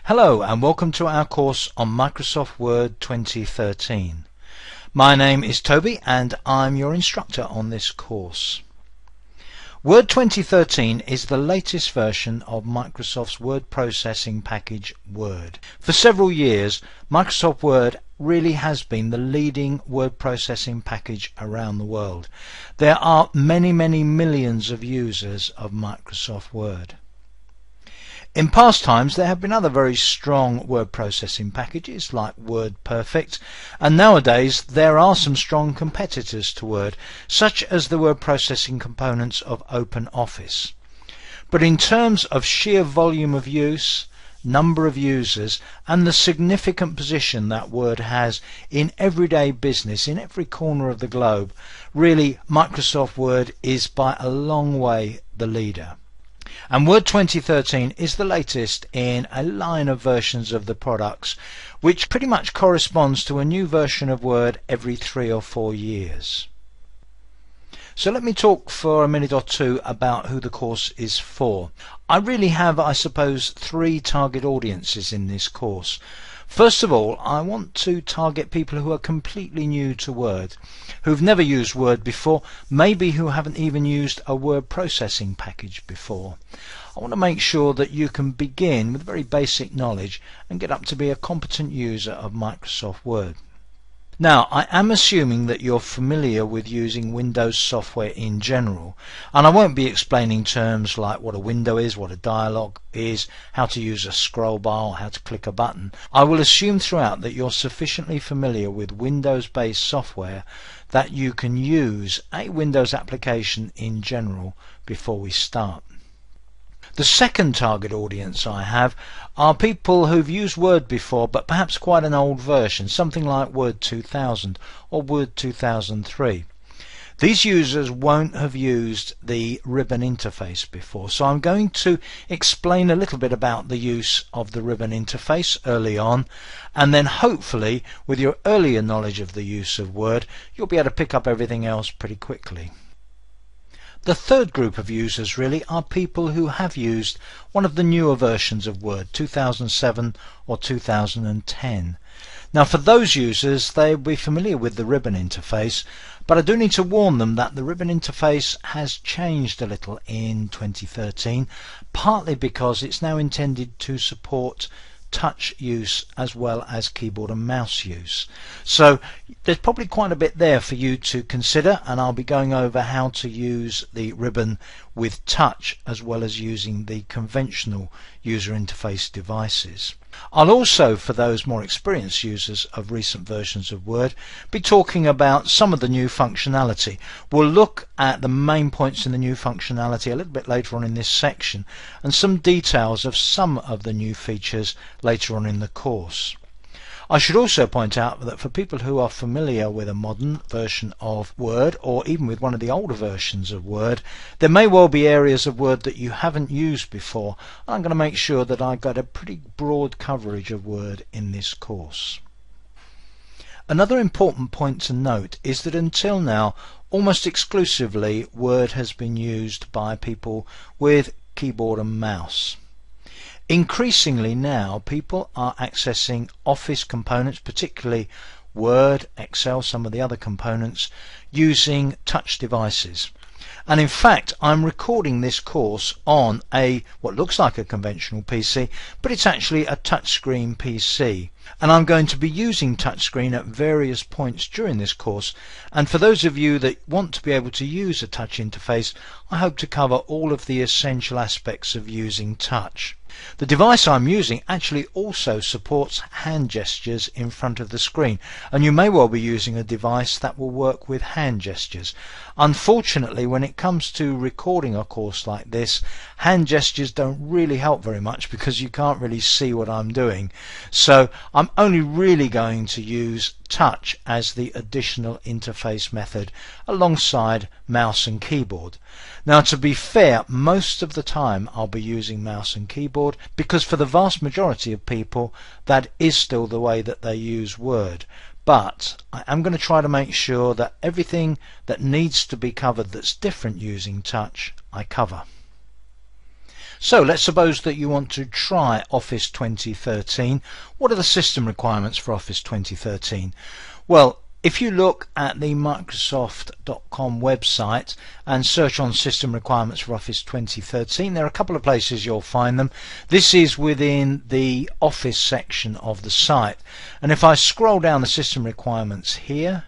Hello and welcome to our course on Microsoft Word 2013. My name is Toby and I'm your instructor on this course. Word 2013 is the latest version of Microsoft's word processing package Word. For several years, Microsoft Word really has been the leading word processing package around the world. There are many millions of users of Microsoft Word. In past times there have been other very strong word processing packages like WordPerfect, and nowadays there are some strong competitors to Word, such as the word processing components of OpenOffice. But in terms of sheer volume of use, number of users, and the significant position that Word has in everyday business in every corner of the globe, really Microsoft Word is by a long way the leader. And Word 2013 is the latest in a line of versions of the products, which pretty much corresponds to a new version of Word every 3 or 4 years. So let me talk for a minute or two about who the course is for. I really have, I suppose, 3 target audiences in this course. First of all, I want to target people who are completely new to Word, who've never used Word before, maybe who haven't even used a word processing package before. I want to make sure that you can begin with very basic knowledge and get up to be a competent user of Microsoft Word. Now, I am assuming that you're familiar with using Windows software in general, and I won't be explaining terms like what a window is, what a dialog is, how to use a scroll bar, or how to click a button. I will assume throughout that you're sufficiently familiar with Windows-based software that you can use a Windows application in general before we start. The second target audience I have are people who've used Word before, but perhaps quite an old version, something like Word 2000 or Word 2003. These users won't have used the ribbon interface before, so I'm going to explain a little bit about the use of the ribbon interface early on, and then hopefully with your earlier knowledge of the use of Word you'll be able to pick up everything else pretty quickly. The third group of users really are people who have used one of the newer versions of Word, 2007 or 2010. Now for those users, they'll be familiar with the ribbon interface, but I do need to warn them that the ribbon interface has changed a little in 2013, partly because it's now intended to support touch use as well as keyboard and mouse use. So there's probably quite a bit there for you to consider, and I'll be going over how to use the ribbon with touch as well as using the conventional user interface devices. I'll also, for those more experienced users of recent versions of Word, be talking about some of the new functionality. We'll look at the main points in the new functionality a little bit later on in this section, and some details of some of the new features later on in the course. I should also point out that for people who are familiar with a modern version of Word, or even with one of the older versions of Word, there may well be areas of Word that you haven't used before. I'm going to make sure that I got a pretty broad coverage of Word in this course. Another important point to note is that until now, almost exclusively Word has been used by people with keyboard and mouse. Increasingly now people are accessing Office components, particularly Word, Excel, some of the other components, using touch devices. And in fact I'm recording this course on what looks like a conventional PC, but it's actually a touchscreen PC. And I'm going to be using touchscreen at various points during this course, and for those of you that want to be able to use a touch interface, I hope to cover all of the essential aspects of using touch. The device I'm using actually also supports hand gestures in front of the screen, and you may well be using a device that will work with hand gestures. Unfortunately, when it comes to recording a course like this, hand gestures don't really help very much because you can't really see what I'm doing. So I'm only really going to use touch as the additional interface method alongside mouse and keyboard. Now to be fair, most of the time I'll be using mouse and keyboard because for the vast majority of people that is still the way that they use Word. But I am going to try to make sure that everything that needs to be covered that's different using touch I cover. So let's suppose that you want to try Office 2013. What are the system requirements for Office 2013? Well, if you look at the Microsoft.com website and search on system requirements for Office 2013, there are a couple of places you'll find them. This is within the Office section of the site. And if I scroll down the system requirements here,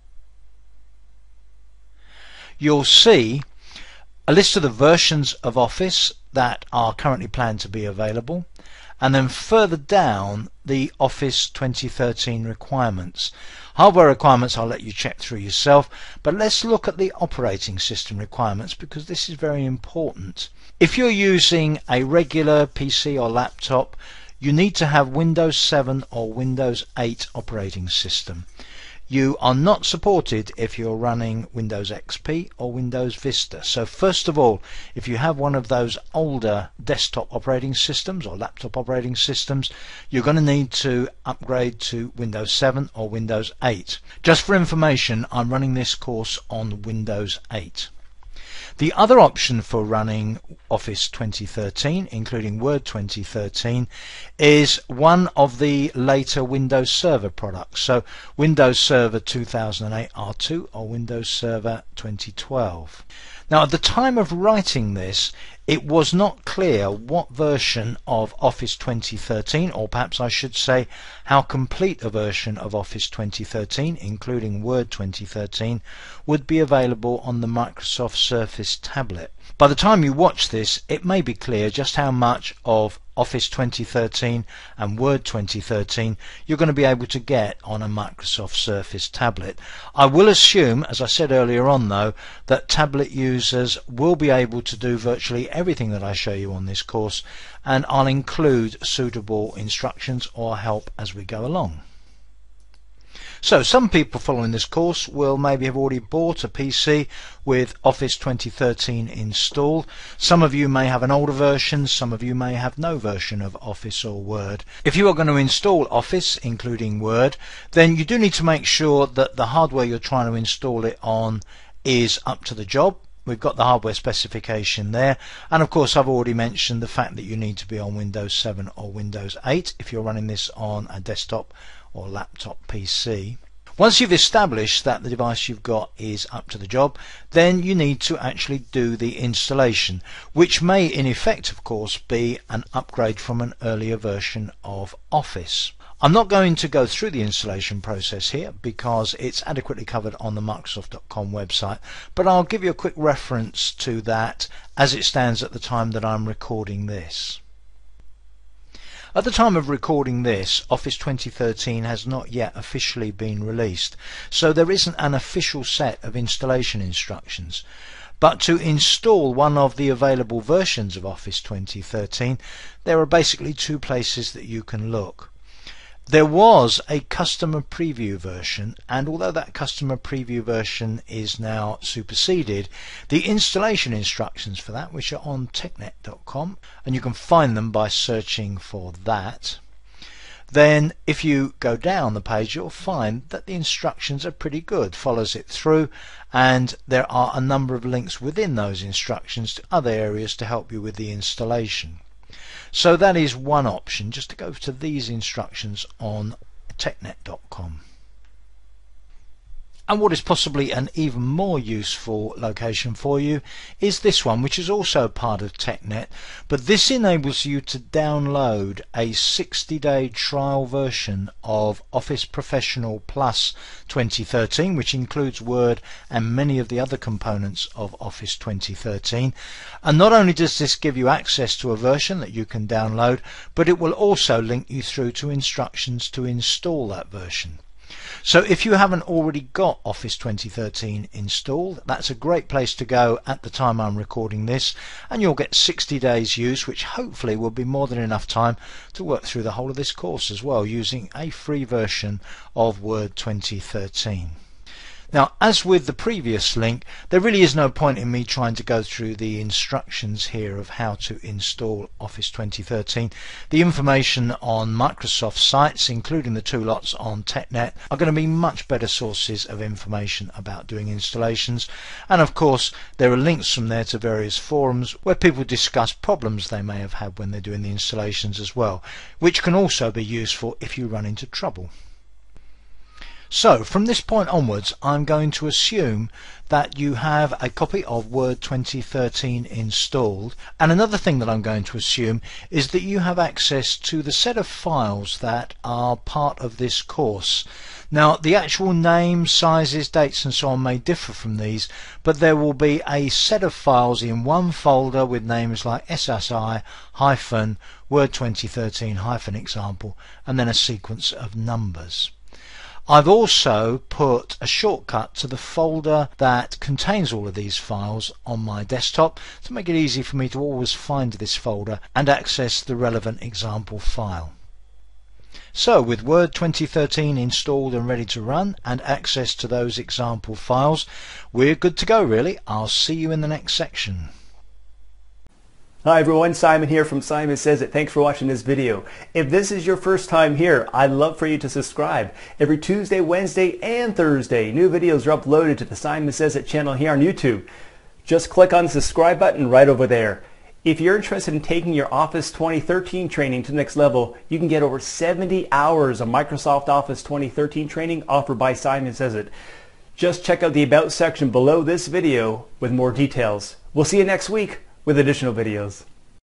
you'll see a list of the versions of Office that are currently planned to be available, and then further down the Office 2013 requirements. Hardware requirements I'll let you check through yourself, but let's look at the operating system requirements because this is very important. If you're using a regular PC or laptop, you need to have Windows 7 or Windows 8 operating system. You are not supported if you're running Windows XP or Windows Vista. So first of all, if you have one of those older desktop operating systems or laptop operating systems, you're going to need to upgrade to Windows 7 or Windows 8. Just for information, I'm running this course on Windows 8. The other option for running Office 2013, including Word 2013, is one of the later Windows Server products. So Windows Server 2008 R2 or Windows Server 2012. Now at the time of writing this, it was not clear what version of Office 2013, or perhaps I should say how complete a version of Office 2013, including Word 2013, would be available on the Microsoft Surface tablet. By the time you watch this, it may be clear just how much of Office 2013 and Word 2013 you're going to be able to get on a Microsoft Surface tablet. I will assume, as I said earlier on though, that tablet users will be able to do virtually everything that I show you on this course, and I'll include suitable instructions or help as we go along. So some people following this course will maybe have already bought a PC with Office 2013 installed. Some of you may have an older version, some of you may have no version of Office or Word. If you are going to install Office, including Word, then you do need to make sure that the hardware you're trying to install it on is up to the job. We've got the hardware specification there, and of course I've already mentioned the fact that you need to be on Windows 7 or Windows 8 if you're running this on a desktop or laptop PC. Once you've established that the device you've got is up to the job, then you need to actually do the installation, which may in effect of course be an upgrade from an earlier version of Office. I'm not going to go through the installation process here because it's adequately covered on the Microsoft.com website, but I'll give you a quick reference to that as it stands at the time that I'm recording this. At the time of recording this, Office 2013 has not yet officially been released, so there isn't an official set of installation instructions. But to install one of the available versions of Office 2013, there are basically two places that you can look. There was a customer preview version, and although that customer preview version is now superseded, the installation instructions for that, which are on technet.com, and you can find them by searching for that, then if you go down the page you'll find that the instructions are pretty good, follows it through, and there are a number of links within those instructions to other areas to help you with the installation. So that is one option, just to go to these instructions on technet.com. And what is possibly an even more useful location for you is this one, which is also part of TechNet, but this enables you to download a 60-day trial version of Office Professional Plus 2013, which includes Word and many of the other components of Office 2013. And not only does this give you access to a version that you can download, but it will also link you through to instructions to install that version. So if you haven't already got Office 2013 installed, that's a great place to go at the time I'm recording this, and you'll get 60 days use, which hopefully will be more than enough time to work through the whole of this course as well, using a free version of Word 2013. Now, as with the previous link, there really is no point in me trying to go through the instructions here of how to install Office 2013. The information on Microsoft sites, including the two lots on TechNet, are going to be much better sources of information about doing installations. And of course, there are links from there to various forums where people discuss problems they may have had when they're doing the installations as well, which can also be useful if you run into trouble. So from this point onwards, I'm going to assume that you have a copy of Word 2013 installed, and another thing that I'm going to assume is that you have access to the set of files that are part of this course. Now, the actual names, sizes, dates and so on may differ from these, but there will be a set of files in one folder with names like SSI-Word 2013-example and then a sequence of numbers. I've also put a shortcut to the folder that contains all of these files on my desktop to make it easy for me to always find this folder and access the relevant example file. So with Word 2013 installed and ready to run and access to those example files, we're good to go really. I'll see you in the next section. Hi everyone, Simon here from Simon Sez IT. Thanks for watching this video. If this is your first time here, I'd love for you to subscribe. Every Tuesday, Wednesday, and Thursday, new videos are uploaded to the Simon Sez IT channel here on YouTube. Just click on the subscribe button right over there. If you're interested in taking your Office 2013 training to the next level, you can get over 70 hours of Microsoft Office 2013 training offered by Simon Sez IT. Just check out the About section below this video with more details. We'll see you next week with additional videos.